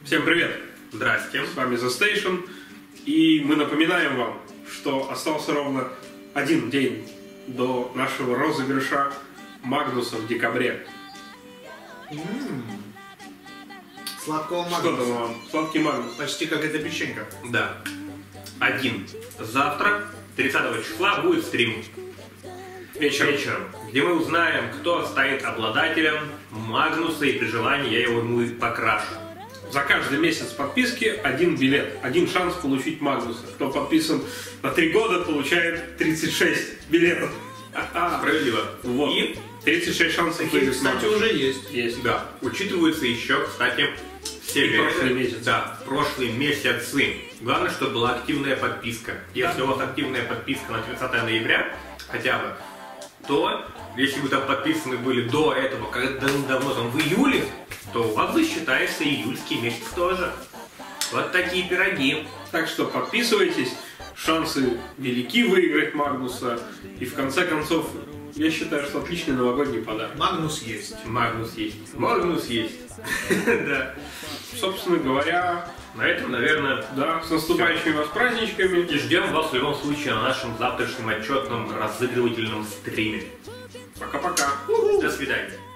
Всем привет! Здрасте. С вами The Station. И мы напоминаем вам, что остался ровно один день до нашего розыгрыша Магнуса в декабре. Сладкого Что там Магнуса. вам? Сладкий Магнус. Почти как эта печенька. Да. Завтра, 30 числа, будет стрим. Вечером. Где мы узнаем, кто станет обладателем Магнуса, и при желании я ему и покрашу. За каждый месяц подписки один билет, один шанс получить Магнуса. Кто подписан на 3 года, получает 36 билетов. Справедливо. Вот. И 36 шансов Такие, выиграть кстати, Магнуса. уже есть. Есть. да, учитываются еще, кстати, все И прошлые месяцы. Да, прошлые месяцы. Главное, чтобы была активная подписка. Если у вас активная подписка на 30 ноября, хотя бы, то, если вы там подписаны были до этого, когда давно там в июле, то у вас засчитается июльский месяц тоже. Вот такие пироги. Так что подписывайтесь, шансы велики выиграть Магнуса. И в конце концов, я считаю, что отличный новогодний подарок. Магнус есть. Магнус есть. Магнус есть. Да. Собственно говоря, На этом, наверное, да, с наступающими вас праздничками. и ждем вас в любом случае на нашем завтрашнем отчетном разыгрывательном стриме. Пока-пока. До свидания.